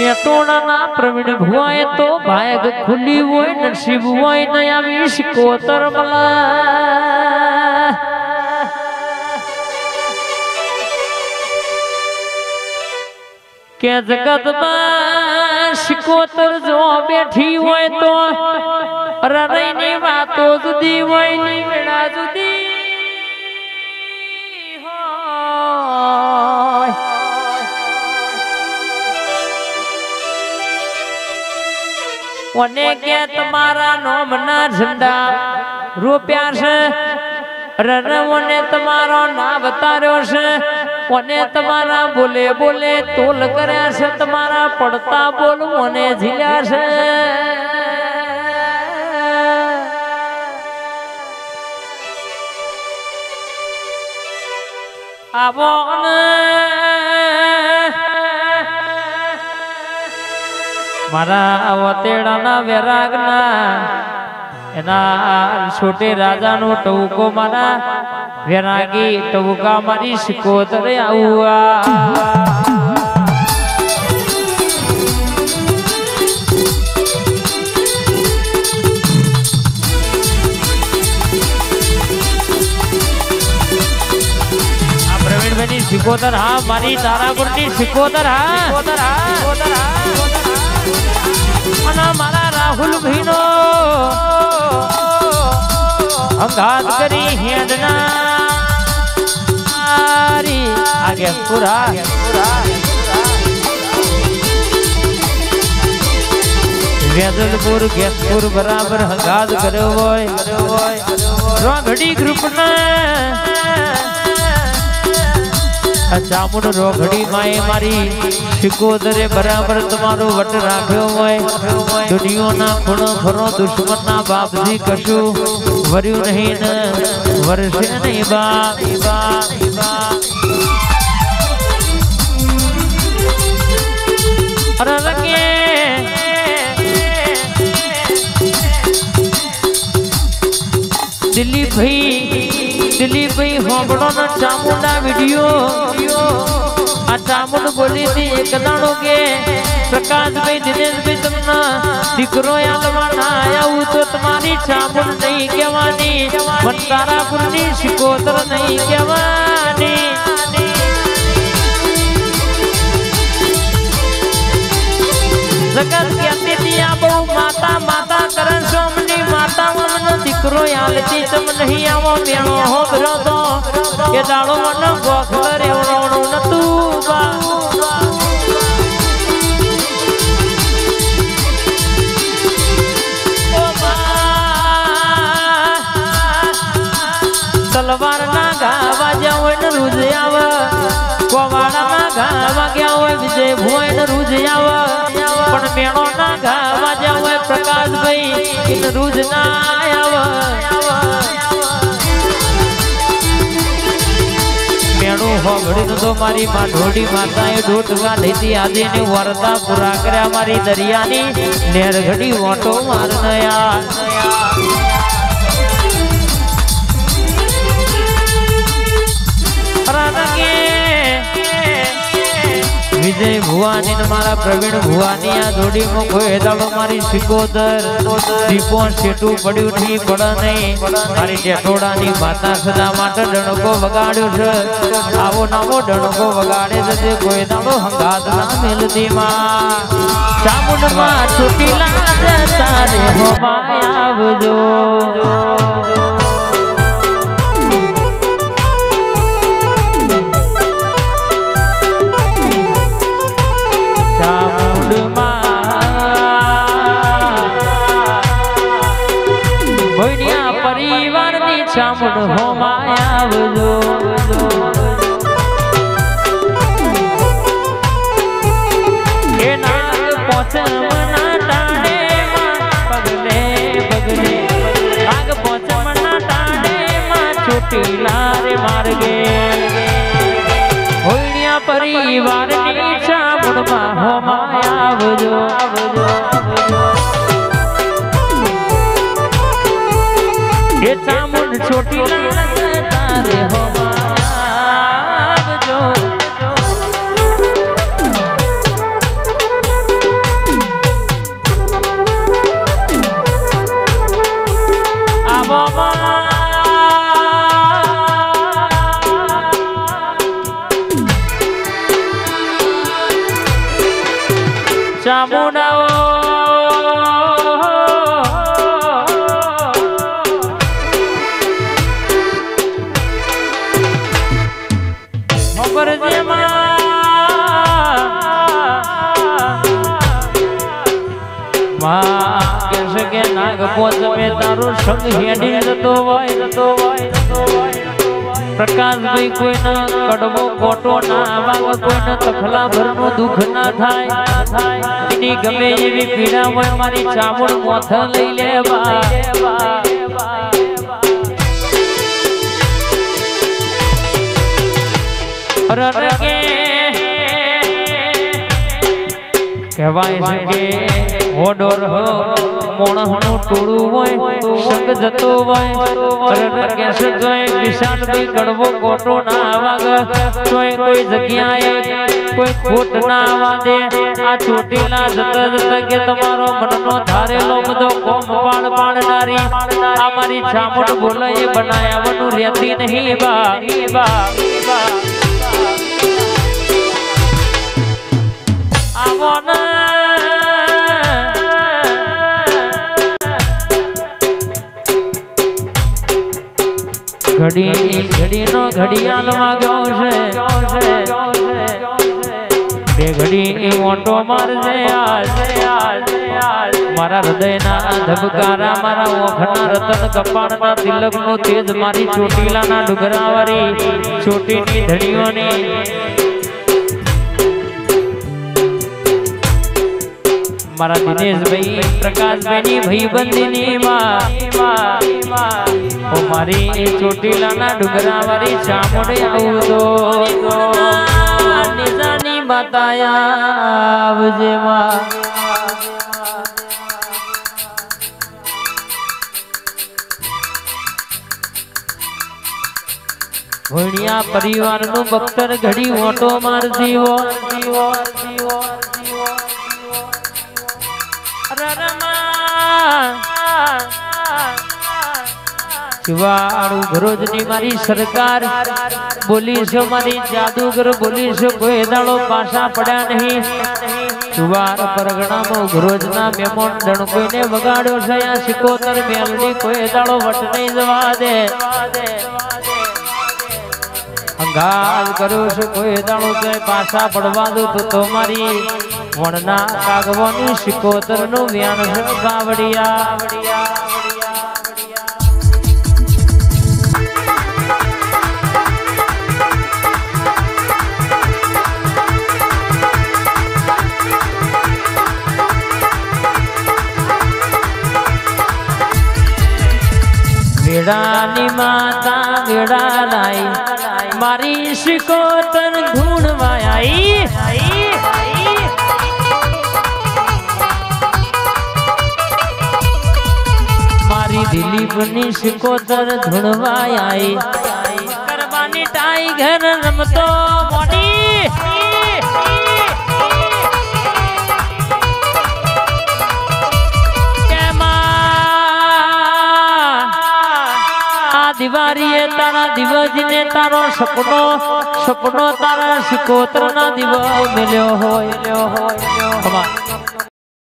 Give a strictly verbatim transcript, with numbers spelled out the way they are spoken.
टेटोड़ा ना प्रवीण भुआए तो भाग खुली वो नसीब हुआई नया विश कोतर मला के जगत में शिकोतर जो बैठी हुए तो रही नहीं बातों जुदी हुई नहीं बेड़ा जुदी वने के तुम्हारा नाम ना झंडा रुपया से रन वने तुम्हारा ना बता रहे से वने तुम्हारा बोले बोले तोल करे से तुम्हारा पड़ता बोल वने झिला से अब मारा अवतेड़ा ना वैरागना एना छोटे राजा नो टवको मारा वैरागी टवका मारी सिकोतर आउआ प्रवीण बेनी सिकोतर हाँ मारी तारापुर सिकोतर हाँ सिकोतर हाँ सिकोतर हाँ मना मारा राहुल भीनो अंगात करी हेडना आगे पूरा वेदलपुर गेसपुर बराबर हंगात करो वोय रोघड़ी ग्रुप ने चामुंड रोघड़ी माए मारी शिकोदरे बराबर तुम्हारो वट राख्यो होय दुनिया ना खुणो खरो दुश्मन ना बाप जी कशु वर्यु नहीं न वर्षे नहीं बाप अरे रखे दिलीप भाई दिलीप भाई होबड़ो न चामुंडा वीडियो आ चामुंड बोली थी एक दाड़ो के प्रकाश भाई दिनेश भाई तुमना दिकरो यालवाना आया हूँ तो तुम्हारी चामुंड नहीं कहवानी मनकारा पुरनी शिकोतर नहीं कहवानी जगत कहती थी आप माता माता करन सोमनी माता मन दिकरो यालती तुम नहीं आवो मेणो हो बरो तो ये दाड़ो मन गोखल रेवणो न तू बा ओ बा तलवार ना गावा जाओ न रुज आव कोवाड़ा ना गावा गया होय विजय भोय न रुज आव पण मेणो ना गावा जाओ प्रकाश भाई इन रुज ना आव मेणो होगड़ी तो मारी मां ढोडी माताए ढोटगा लेती आदि ने वरदा पूरा करया मारी दरियानी नेर घड़ी वोटो मारनया विजय भुवानी मारा प्रवीण भुवानी आ जोड़ी में कोई दाड़ो मारी सिकोदर दीपो सेटू पड़ू थी पड़ा नहीं मारी टेटोड़ा नी माता सदा माटे डणको वगाड्यो छे आवो नामो डणको वगाड़े जते कोई दाड़ो हंगात ना मिलती मां चामुंड मां छूटी लाज तारे हो आवजो परिवार नी चामुंड हो मायावजो ए नाग पोचमना टाणे मां पगले पगले नाग पोचमना टाणे मां छोटीला रे मार्गे होइया परिवार नी चामुंड मा हो मायावजो ये चामुंड छोटी तारे हो आवजो ચામુંડાઓ ખબર છે માં કેસે કે નાગ પોચમે તારું સંગ હેડી જતો હોય જતો હોય જતો હોય પ્રકાશભાઈ કોઈનો કડવો કોટો ના વાગ કોઈનો તખલા ભરનું દુઃખ ના થાય એની ગમે એવી પીડા હોય મારી ચામુંડ મોથ લઈ લેવા અરર કે કહેવાય છે કે ઓડોર હો મોણનું ટોળું હોય સંગ જતો હોય અરર કે છે જોય વિશાલભાઈ કડવો કોટો ના વાગ જોય કોઈ જગ્યાએ કોઈ ખોટ ના વાદે આ ચોટીલા જતા જતા કે તમારો મનનો ધારેલો બધો કોમ પાડ પાડનારી આ મારી ચામુંડ બોલે એ બનાવવાનું રહેતી નહીં બા બા આવો ના ઘડી ઘડી નો ઘડિયાળ વાગ્યો છે બે ઘડી મોટો મારજે મારા હૃદયના ધબકારા મારા ઓખના રતન કપાળના તિલક નું તેજ મારી ચોટીલાના ડુગરાવાળી ચોટીની ધડીઓની મારા દિનેશભાઈ પ્રકાશભાઈ ની ભાઈબંધીની માં ઓ મારી ચોટીલાના ડુંગરાવાળી ચામુંડ આવું તો નિજાની બતાયા આવજે માં ભણ્યા પરિવારનું બખ્તર ઘડી ઓટો મારજી હો શિવાળુ ભરોજની મારી સરકાર બોલી છે મારી જાદુગર બોલી છે કોઈ દાડો પાછા પડ્યા નહીં સુવાર પરગણામાં ભરોજના મેમોન ડણકોઈને વગાડ્યો છે આ સિકોતર મેલડી કોઈ દાડો વટ નહીં જવા દે અંગાલ કર્યો છે કોઈ દાડો તો પાછા પડવા દો તો તમારી વણના કાગવાની સિકોતર નું વ્યાન છે બાવડિયા વેડાની માતા વેડા લાઈ મારી સિકોતર ધૂણવાઈ મારી દિલીપની સિકોતર ધૂણવાઈ કરવાની ટાઈગર રમતો મોટી દિવારીએ તારા દિવજીને તારો સપનો સપનો તારા સિકોતર ના દિવા મેલ્યો હોય